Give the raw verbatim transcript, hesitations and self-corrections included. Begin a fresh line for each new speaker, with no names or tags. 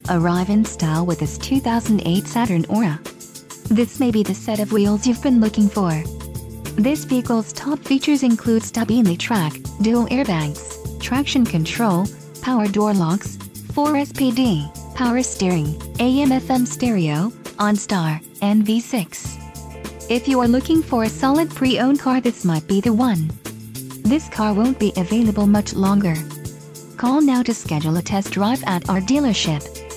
Arrive in style with this two thousand eight Saturn Aura. This may be the set of wheels you've been looking for. This vehicle's top features include stability track, dual airbags, traction control, power door locks, four S P D, power steering, A M F M stereo, OnStar, and V six. If you are looking for a solid pre-owned car, this might be the one. This car won't be available much longer. Call now to schedule a test drive at our dealership.